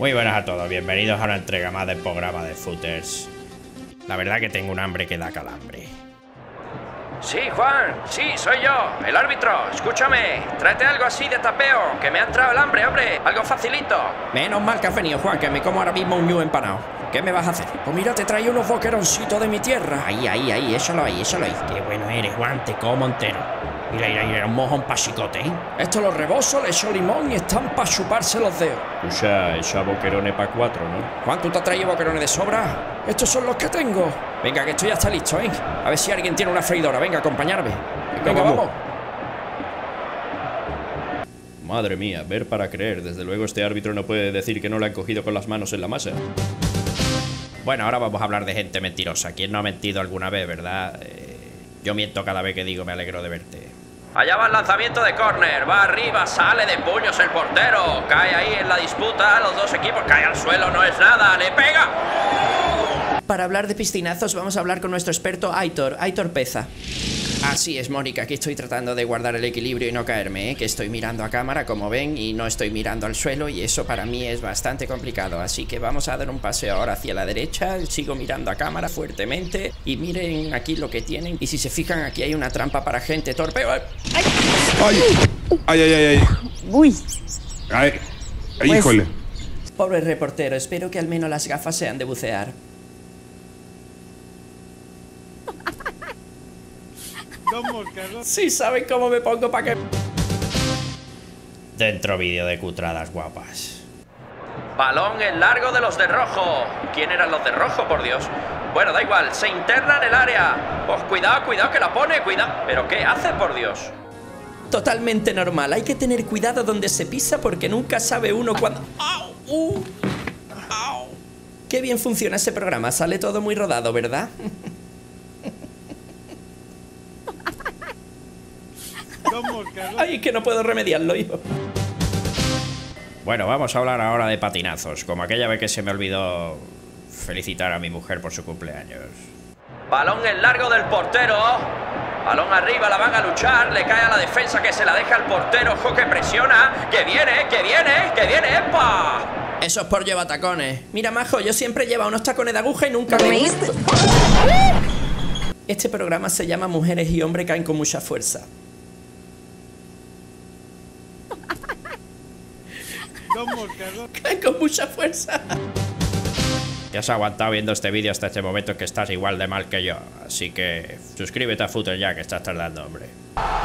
Muy buenas a todos, bienvenidos a una entrega más del programa de Footers. La verdad que tengo un hambre que da calambre. Sí, Juan, sí, soy yo, el árbitro. Escúchame, tráete algo así de tapeo, que me ha entrado el hambre, hombre. Algo facilito. Menos mal que has venido, Juan, que me como ahora mismo un ñu empanado. ¿Qué me vas a hacer? Pues mira, te traigo unos boqueroncitos de mi tierra. Ahí, échalo ahí. Qué bueno eres, Juan, te como entero. Mira, un mojón pa' chicote, ¿eh? Esto lo rebozo, le echo limón y están para chuparse los dedos. Echa boquerones pa' 4, ¿no? Juan, ¿tú te has traído boquerones de sobra? Estos son los que tengo. Venga, que esto ya está listo, ¿eh? A ver si alguien tiene una freidora. Venga, acompañarme. Venga, vamos. Madre mía, ver para creer. Desde luego este árbitro no puede decir que no le han cogido con las manos en la masa. Bueno, ahora vamos a hablar de gente mentirosa. ¿Quién no ha mentido alguna vez, verdad? Yo miento cada vez que digo me alegro de verte. Allá va el lanzamiento de córner, va arriba, sale de puños el portero. Cae ahí en la disputa, los dos equipos, cae al suelo, no es nada, le pega. Para hablar de piscinazos vamos a hablar con nuestro experto Aitor Peza. Así es, Mónica, aquí estoy tratando de guardar el equilibrio y no caerme, ¿eh? Que estoy mirando a cámara, como ven, y no estoy mirando al suelo, y eso para mí es bastante complicado. Así que vamos a dar un paseo ahora hacia la derecha, sigo mirando a cámara fuertemente, y miren aquí lo que tienen. Y si se fijan, aquí hay una trampa para gente torpe. ¡Ay! Uy. Ay, Pues- híjole. Pobre reportero, espero que al menos las gafas sean de bucear. Sí, saben cómo me pongo para que... Dentro vídeo de cutradas guapas. Balón en largo de los de rojo. ¿Quién eran los de rojo, por Dios? Bueno, da igual, se interna en el área. Pues cuidado que la pone, cuidado. ¿Pero qué hace, por Dios? Totalmente normal, hay que tener cuidado donde se pisa porque nunca sabe uno cuándo... ¡Au! ¡Au! Qué bien funciona ese programa, sale todo muy rodado, ¿verdad? Ay, que no puedo remediarlo, hijo. Bueno, vamos a hablar ahora de patinazos, como aquella vez que se me olvidó felicitar a mi mujer por su cumpleaños. Balón en largo del portero. Balón arriba, la van a luchar. Le cae a la defensa que se la deja al portero. Ojo que presiona. Que viene. ¡Epa! Eso es por llevar tacones. Mira, majo, yo siempre llevo unos tacones de aguja y nunca me gusta. Este programa se llama Mujeres y Hombres Caen con Mucha Fuerza. Caen con mucha fuerza. Si has aguantado viendo este vídeo hasta este momento es que estás igual de mal que yo. Así que suscríbete a Footer ya, que estás tardando, hombre.